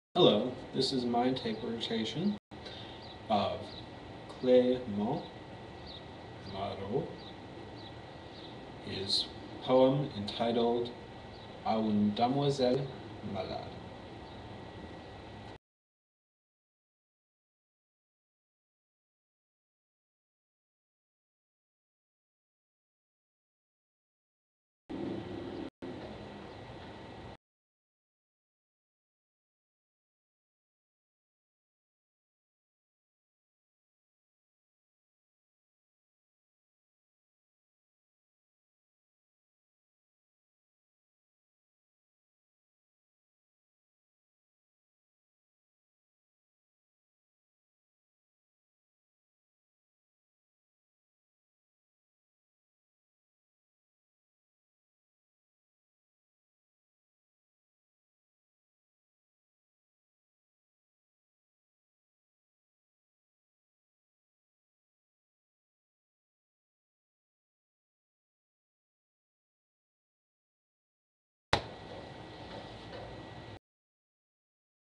Hello, this is my interpretation of Clément Marot, his poem entitled A une Damoyselle malade.